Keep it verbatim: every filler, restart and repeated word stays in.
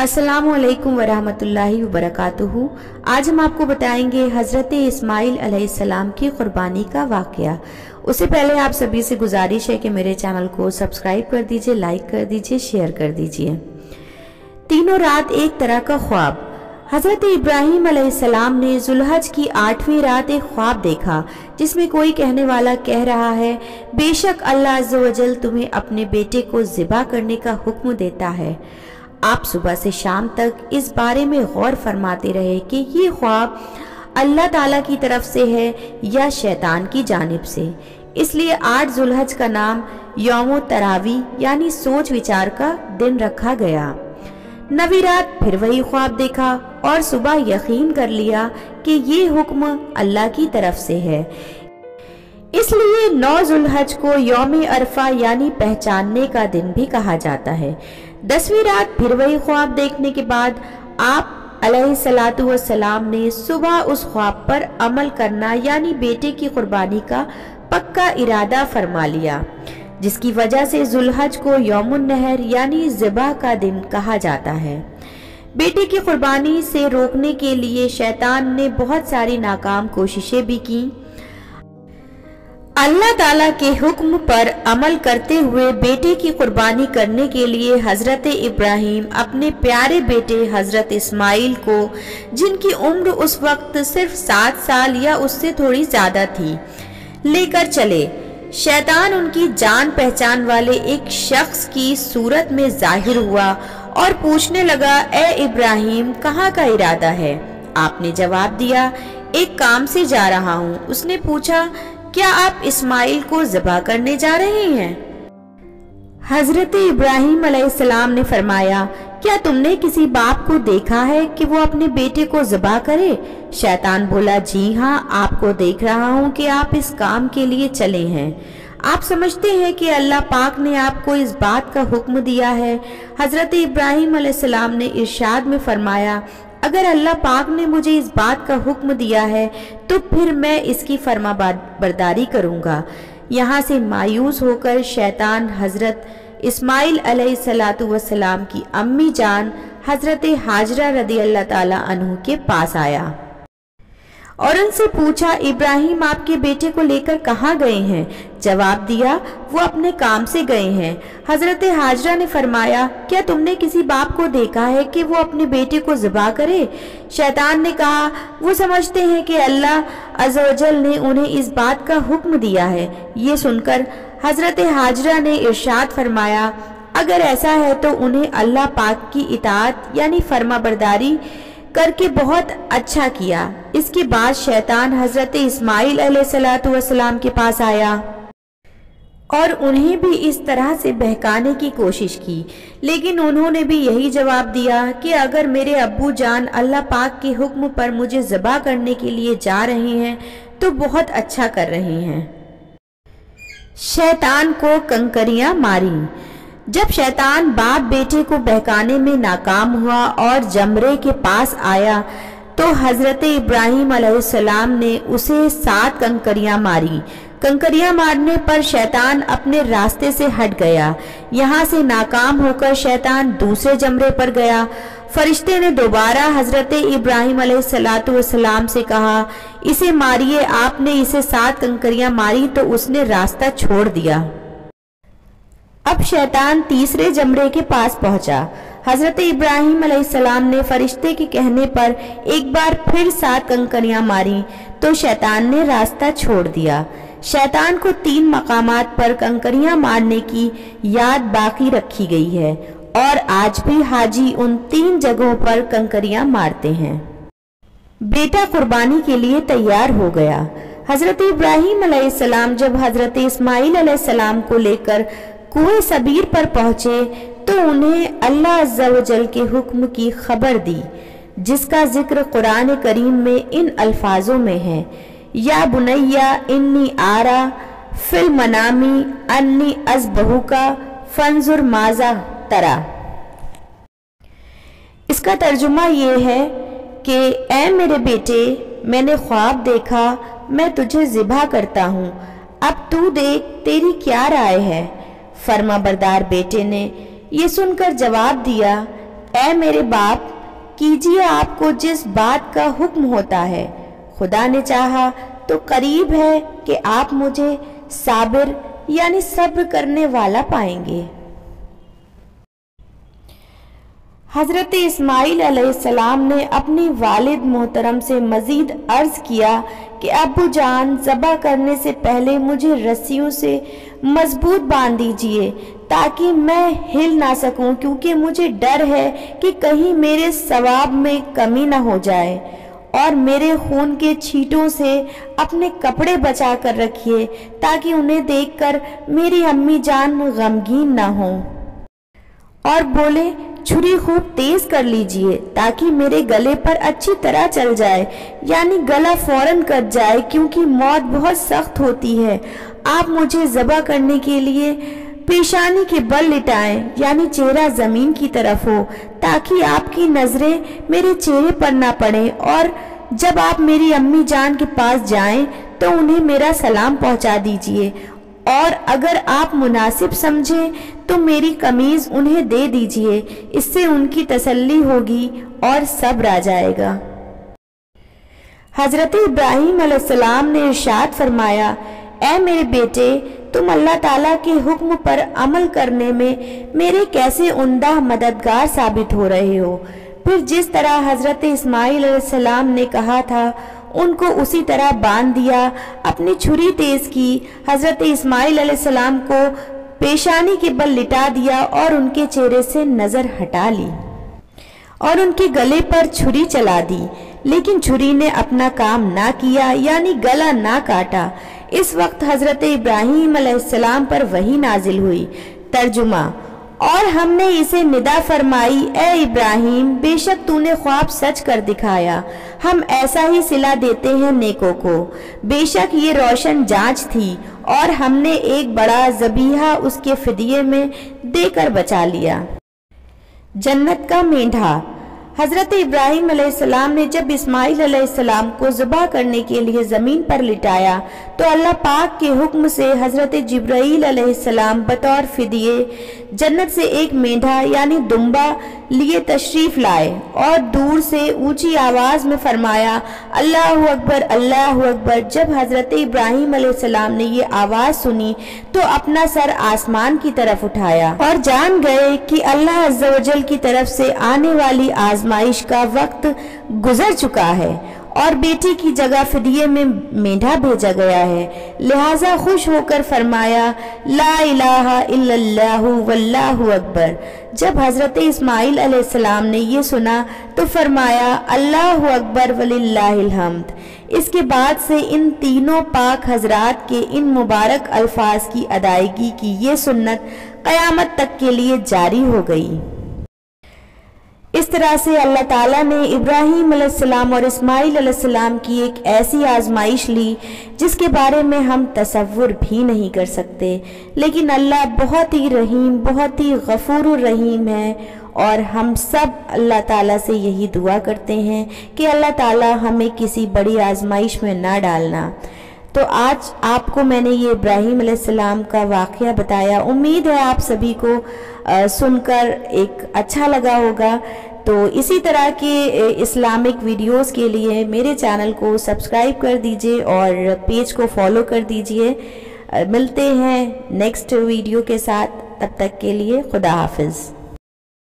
अस्सलामु अलैकुम वरहमतुल्लाहि वबरकातुहू। आज हम आपको बताएंगे हज़रत इस्माइल अलैहिस्सलाम की कुर्बानी का वाक़या। उससे पहले आप सभी से गुजारिश है कि मेरे चैनल को सब्सक्राइब कर दीजिए, लाइक कर दीजिए, शेयर कर दीजिए। तीनों रात एक तरह का ख्वाब। हज़रत इब्राहीम अलैहिस्सलाम ने ज़ुल्हज की आठवीं रात एक ख्वाब देखा जिसमें कोई कहने वाला कह रहा है, बेशक अल्लाह अज़्ज़ व जल तुम्हें अपने बेटे को ज़िबा करने का हुक्म देता है। आप सुबह से शाम तक इस बारे में गौर फरमाते रहे कि ये ख्वाब अल्लाह ताला की तरफ से है या शैतान की जानिब से। इसलिए आठ ज़ुल्हज का नाम यौम तरावी यानी सोच विचार का दिन रखा गया। नवी रात फिर वही ख्वाब देखा और सुबह यकीन कर लिया कि ये हुक्म अल्लाह की तरफ से है। इसलिए नौ ज़ुल्हज को यौम अरफा यानी पहचानने का दिन भी कहा जाता है। दसवीं रात फिर वही ख्वाब देखने के बाद आप अलैहिस्सलातु वस्सलाम ने सुबह उस ख्वाब पर अमल करना यानी बेटे की कुर्बानी का पक्का इरादा फरमा लिया, जिसकी वजह से ज़ुल्हज को यौमुन नहर यानी ज़िबा का दिन कहा जाता है। बेटे की कुर्बानी से रोकने के लिए शैतान ने बहुत सारी नाकाम कोशिशें भी की। अल्लाह ताला के हुक्म पर अमल करते हुए बेटे की कुर्बानी करने के लिए हज़रत इब्राहीम अपने प्यारे बेटे हज़रत इस्माइल को, जिनकी उम्र उस वक्त सिर्फ सात साल या उससे थोड़ी ज़्यादा थी, लेकर चले। शैतान उनकी जान पहचान वाले एक शख्स की सूरत में जाहिर हुआ और पूछने लगा, ए इब्राहीम, कहाँ का इरादा है? आपने जवाब दिया, एक काम से जा रहा हूँ। उसने पूछा, क्या आप इस्माइल को ज़िबा करने जा रहे हैं? हज़रत इब्राहीम अलैहिस्सलाम ने फरमाया, क्या तुमने किसी बाप को देखा है कि वो अपने बेटे को ज़िबा करे? शैतान बोला, जी हाँ, आपको देख रहा हूँ कि आप इस काम के लिए चले हैं। आप समझते हैं कि अल्लाह पाक ने आपको इस बात का हुक्म दिया है। हज़रत इब्राहीम अलैहिस्सलाम ने इरशाद में फरमाया, अगर अल्लाह पाक ने मुझे इस बात का हुक्म दिया है तो फिर मैं इसकी फर्मा बरदारी करूँगा। यहाँ से मायूस होकर शैतान हज़रत इस्माइल अलैहिस्सलातु वस्सलाम की अम्मी जान हज़रत हाजरा रदी अल्लाह ताला अन्हु के पास आया और उनसे पूछा, इब्राहीम आपके बेटे को लेकर कहाँ गए हैं? जवाब दिया, वो अपने काम से गए हैं। हज़रत हाजरा ने फरमाया, क्या तुमने किसी बाप को देखा है कि वो अपने बेटे को ज़िबा करे? शैतान ने कहा, वो समझते हैं कि अल्लाह अज़्ज़ व जल ने उन्हें इस बात का हुक्म दिया है। ये सुनकर हज़रत हाजरा ने इरशाद फरमाया, अगर ऐसा है तो उन्हें अल्लाह पाक की इताअत यानी फर्मा बरदारी करके बहुत अच्छा किया। इसके बाद शैतान हज़रत इस्माइल अलैहिस्सलातु वस्सलाम के पास आया और उन्हें भी इस तरह से बहकाने की कोशिश की, लेकिन उन्होंने भी यही जवाब दिया कि अगर मेरे अब्बू जान अल्लाह पाक के हुक्म पर मुझे ज़िबा करने के लिए जा रहे हैं तो बहुत अच्छा कर रहे हैं। शैतान को कंकरियां मारी। जब शैतान बाप बेटे को बहकाने में नाकाम हुआ और जमरे के पास आया तो हज़रत इब्राहीम अलैहिस्सलाम ने उसे सात कंकरियां मारी। कंकरियां मारने पर शैतान अपने रास्ते से हट गया। यहाँ से नाकाम होकर शैतान दूसरे जमरे पर गया। फरिश्ते ने दोबारा हज़रत इब्राहीम अलैहिस्सलातु वस्सलाम से कहा, इसे मारिए। आपने इसे सात कंकरियां मारी तो उसने रास्ता छोड़ दिया। अब शैतान तीसरे जमरे के पास पहुंचा। हज़रत इब्राहीम अलैहिस्सलाम ने फरिश्ते के कहने पर एक बार फिर सात कंकरियां मारी तो शैतान ने रास्ता छोड़ दिया। शैतान को तीन मकामात पर कंकरियां मारने की याद बाकी रखी गई है और आज भी हाजी उन तीन जगहों पर कंकरियां मारते हैं। बेटा कुर्बानी के लिए तैयार हो गया। हज़रत इब्राहीम अलैहिस्सलाम जब हज़रत इस्माइल अलैहिस्सलाम को लेकर कुएं सबीर पर पहुंचे तो उन्हें अल्लाह अज़्ज़ व जल के हुक्म की खबर दी, जिसका जिक्र कुरान करीम में इन अल्फाजों में है, या बुनैया इन्नी आरा फिल मनामी अन्नी अज़बहुका फंजुर माज़ा तरा। इसका तर्जुमा ये है कि ए मेरे बेटे, मैंने ख्वाब देखा, मैं तुझे ज़िबा करता हूँ, अब तू देख तेरी क्या राय है? फर्मा बरदार बेटे ने ये सुनकर जवाब दिया, اے میرے باپ، کیجیے آپ کو جس بات کا حکم ہوتا ہے، خدا نے چاہا تو قریب ہے کہ آپ مجھے صابر یعنی صبر کرنے والا پائیں گے۔ حضرت اسماعیل علیہ السلام نے اپنے والد محترم سے مزید عرض کیا کہ ابو جان، ذبح کرنے سے پہلے مجھے رسیوں سے مضبوط باندھ دیجیے تاکہ میں ہل نہ سکوں، کیونکہ مجھے ڈر ہے کہ کہیں میرے ثواب میں کمی نہ ہو جائے، اور میرے خون کے چھینٹوں سے اپنے کپڑے بچا کر رکھیے تاکہ انہیں دیکھ کر میری امی جان غمگین نہ ہوں۔ اور بولے، چھری خوب تیز کر لیجئے تاکہ میرے گلے پر اچھی طرح چل جائے، یعنی گلا فوراً کٹ جائے، کیونکہ موت بہت سخت ہوتی ہے۔ آپ مجھے ذبح کرنے کے لیے پیشانی کے بل لٹائیں، یعنی چہرہ زمین کی طرف ہو، تاکہ آپ کی نظریں میرے چہرے پر نہ پڑیں، اور جب آپ میری امی جان کے پاس جائیں تو انہیں میرا سلام پہنچا دیجئے، اور اگر آپ مناسب سمجھیں تو میری قمیض انہیں دے دیجئے، اس سے ان کی تسلی ہوگی اور صبر آ جائے گا۔ حضرت ابراہیم علیہ السلام نے ارشاد فرمایا، اے میرے بیٹے، تم اللہ تعالیٰ کے حکم پر عمل کرنے میں میرے کیسے عمدہ مددگار ثابت ہو رہے ہو۔ پھر جس طرح حضرت اسماعیل علیہ السلام نے کہا تھا ان کو اسی طرح باندھ دیا، اپنی چھری تیز کی، حضرت اسماعیل علیہ السلام کو پیشانی کے بل لٹا دیا اور ان کے چہرے سے نظر ہٹا لی اور ان کے گلے پر چھری چلا دی، لیکن چھری نے اپنا کام نہ کیا، یعنی گلا نہ کاٹا۔ اس وقت حضرت ابراہیم علیہ السلام پر وحی نازل ہوئی۔ ترجمہ: اور ہم نے اسے ندا فرمائی، اے ابراہیم، بے شک تو نے خواب سچ کر دکھایا، ہم ایسا ہی صلہ دیتے ہیں نیکوں کو۔ بے شک یہ روشن جانچ تھی، اور ہم نے ایک بڑا ذبیحہ اس کے فدیے میں دے کر بچا لیا۔ جنت کا مینڈھا۔ حضرت ابراہیم علیہ السلام نے جب اسماعیل علیہ السلام کو ذبح کرنے کے لیے زمین پر لٹایا تو اللہ پاک کے حکم سے حضرت جبرائیل علیہ السلام بطور فدیے جنت سے ایک مینڈھا یعنی دمبا لیے تشریف لائے، اور دور سے اونچی آواز میں فرمایا، اللہ اکبر، اللہ اکبر۔ جب حضرت ابراہیم علیہ السلام نے یہ آواز سنی تو اپنا سر آسمان کی طرف اٹھایا اور جان گئے کہ اللہ عز و جل کی طرف سے آنے والی آزمائش کا وقت گزر چکا ہے اور بیٹی کی جگہ فدیے میں مینڈھا بھیجا گیا ہے، لہٰذا خوش ہو کر فرمایا، لا الہ الا اللہ واللہ اکبر۔ جب حضرت اسماعیل علیہ السلام نے یہ سنا تو فرمایا، اللہ اکبر وللہ الحمد۔ اس کے بعد سے ان تینوں پاک حضرات کے ان مبارک الفاظ کی ادائیگی کی یہ سنت قیامت تک کے لیے جاری ہو گئی۔ اس طرح سے اللہ تعالیٰ نے ابراہیم علیہ السلام اور اسماعیل علیہ السلام کی ایک ایسی آزمائش لی جس کے بارے میں ہم تصور بھی نہیں کر سکتے، لیکن اللہ بہت ہی رحیم، بہت ہی غفور الرحیم ہے، اور ہم سب اللہ تعالیٰ سے یہی دعا کرتے ہیں کہ اللہ تعالیٰ ہمیں کسی بڑی آزمائش میں نہ ڈالنا۔ تو آج آپ کو میں نے یہ ابراہیم علیہ السلام کا واقعہ بتایا، امید ہے آپ سبھی کو سن کر ایک اچھا لگا ہوگا۔ تو اسی طرح کے اسلامک ویڈیوز کے لیے میرے چینل کو سبسکرائب کر دیجئے اور پیج کو فالو کر دیجئے۔ ملتے ہیں نیکسٹ ویڈیو کے ساتھ، تب تک کے لیے خدا حافظ۔